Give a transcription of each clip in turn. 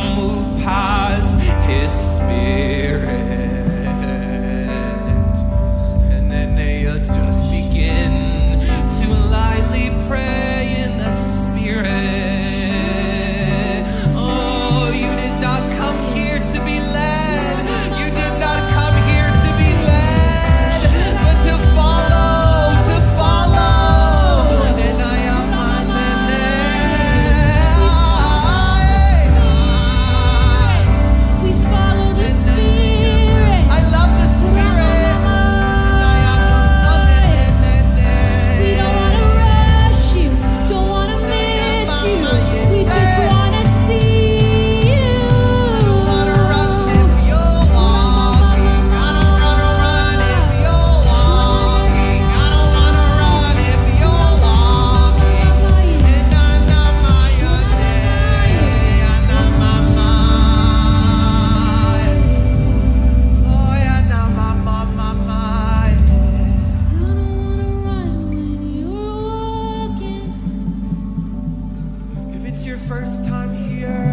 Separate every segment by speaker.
Speaker 1: move past his spirit. And then they just begin to lightly pray in the spirit. Oh, you did not come here to be led. You did not come here to be led, but to follow, to follow. And I am on the
Speaker 2: We follow the Spirit.
Speaker 1: I love the spirit.
Speaker 2: We don't want to rush you, don't want to miss you. We just want to see you.
Speaker 1: I don't wanna run if you're walking. I don't wanna run if you're walking. I don't wanna run if you're walking. And I'm not my own day. I'm not my mind. Oh yeah, not my mind.
Speaker 2: I don't want to run when you're walking.
Speaker 1: If it's your first time here,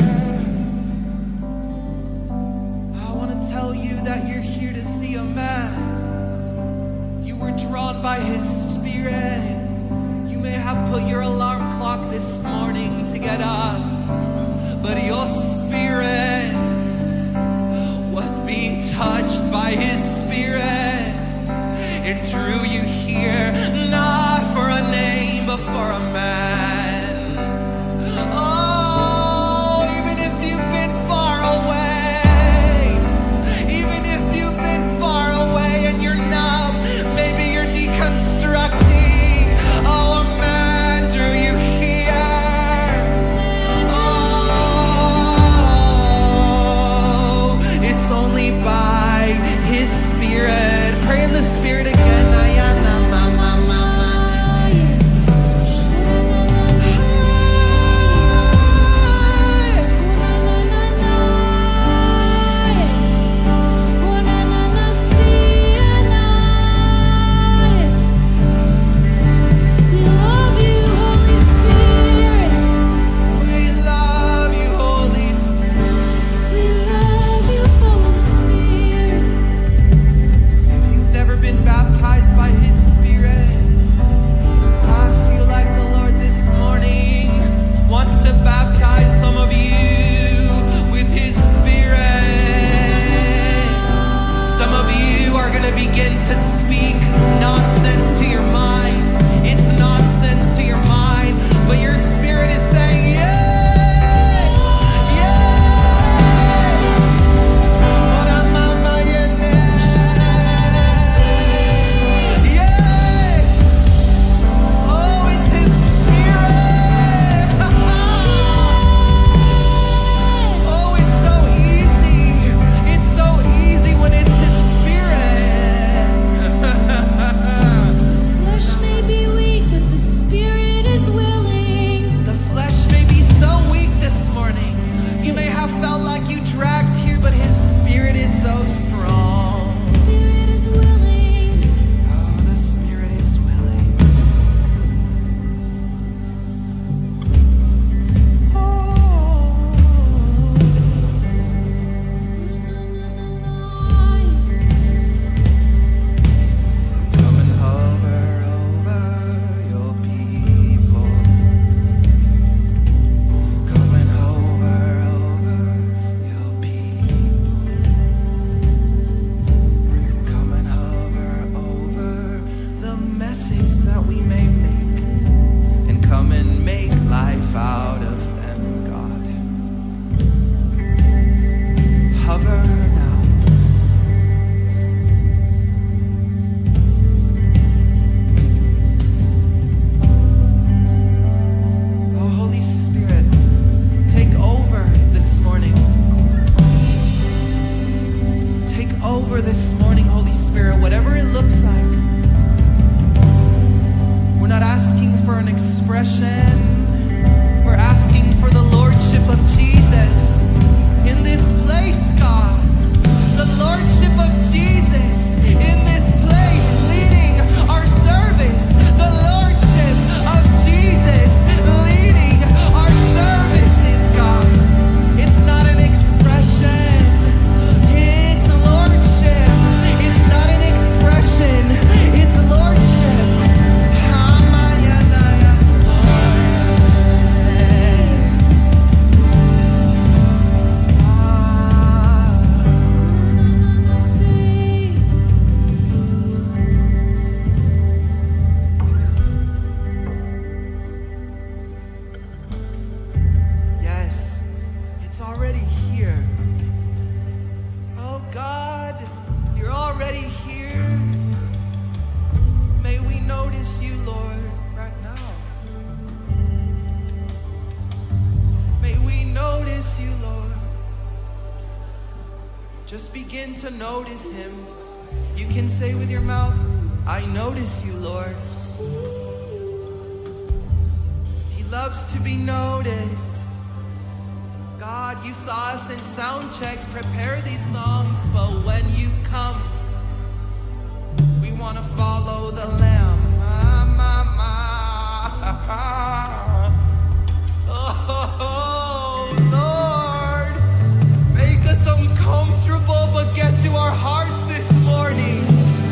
Speaker 1: I want to tell you that you're here to see a man. You were drawn by his spirit. You may have put your alarm clock this morning to get up, but your spirit was being touched by his spirit. It drew you here, not for a name, but for a man. Oh, even if you've been far away, even if you've been far away and you're numb, maybe you're deconstructing. Oh, a man drew you here. Oh, it's only by his spirit. Pray in the spirit again. Just begin to notice him. You can say with your mouth, I notice you, Lord. He loves to be noticed. God, you saw us in sound check, prepare these songs, but when you come, we want to follow the Lamb. Oh, Lord, make us uncomfortable, but get to our hearts this morning.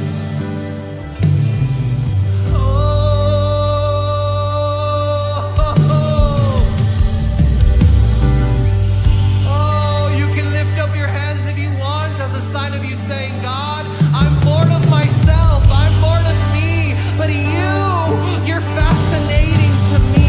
Speaker 1: Oh, you can lift up your hands if you want as a sign of you saying, God, I'm bored of myself, I'm bored of me, but you're fascinating to me.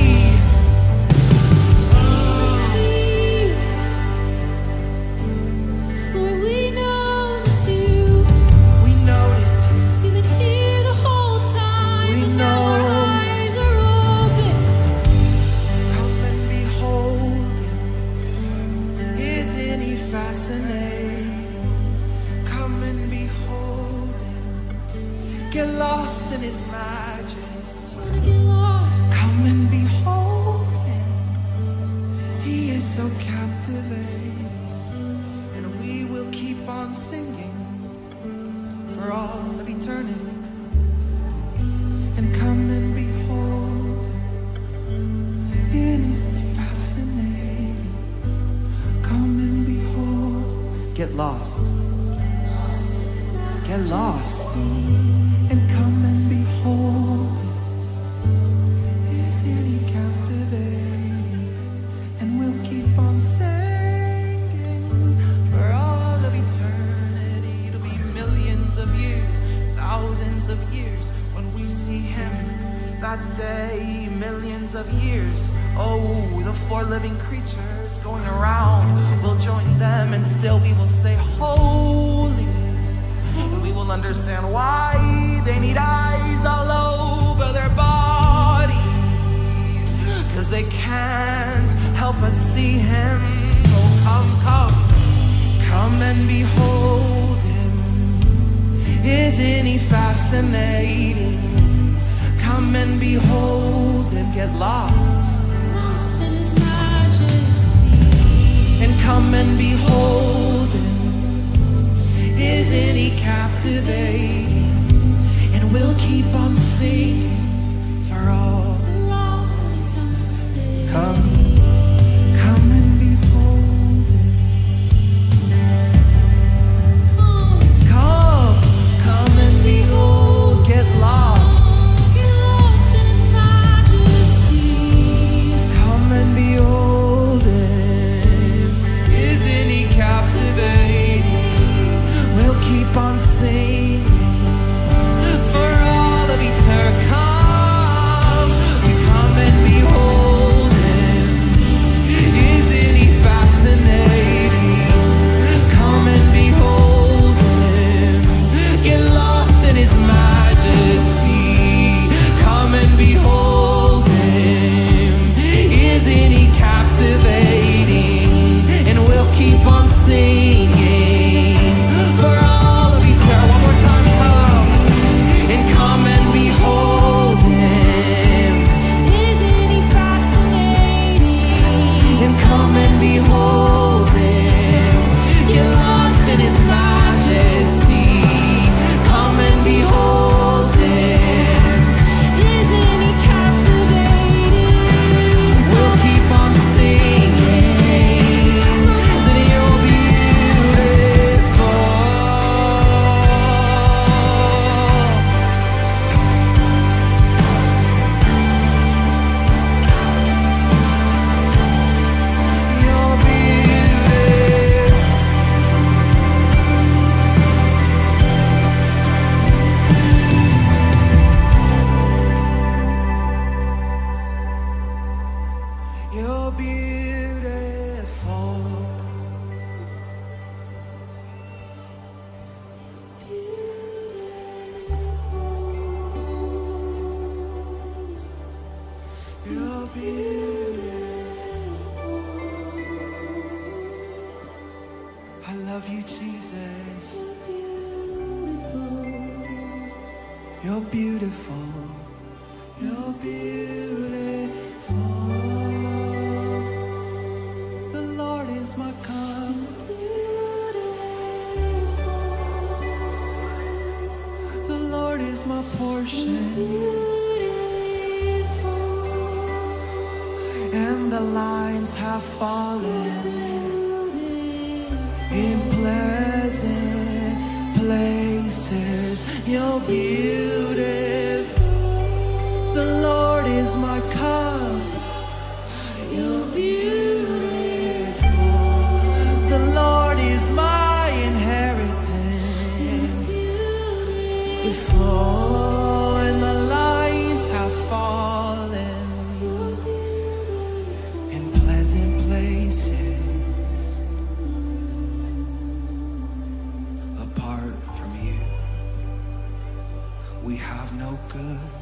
Speaker 2: Lord, we notice you.
Speaker 1: We notice you.
Speaker 2: You've been here the whole time.
Speaker 1: We
Speaker 2: and now our
Speaker 1: know.
Speaker 2: eyes are open.
Speaker 1: Come and behold him. Isn't he fascinating? Come and behold him. Get lost in his majesty.
Speaker 2: Wanna get lost.
Speaker 1: Come and behold him. He is so captivating. And we will keep on singing for all of eternity. And come and behold him. Isn't he fascinating? Come and behold. Get lost. Get lost. And come and behold him. Isn't he captivating? And we'll keep on singing for all of eternity. It'll be millions of years, thousands of years when we see him that day. Millions of years. Oh, the four living creatures going around. We'll join them and still we will say, holy. And we will understand why they need eyes all over their bodies, 'cause they can't help but see him. Oh, come and behold him. Isn't he fascinating? Come and behold him. Get lost.
Speaker 2: Lost in his majesty.
Speaker 1: And come and behold him. Isn't he captivating? And we'll keep on singing for all.
Speaker 2: For all eternity.
Speaker 1: Come and behold him. Come and behold. Get lost.
Speaker 2: Get lost in his majesty.
Speaker 1: Come and behold him. Isn't he captivating? I love you, Jesus. You're beautiful. You're beautiful. The Lord is my cup. The Lord is my portion. And the lines have fallen in pleasant places. You're beautiful. The Lord is my cup. You're beautiful. The Lord is my inheritance. Before and the lines have fallen in pleasant places. Apart from you, we have no good.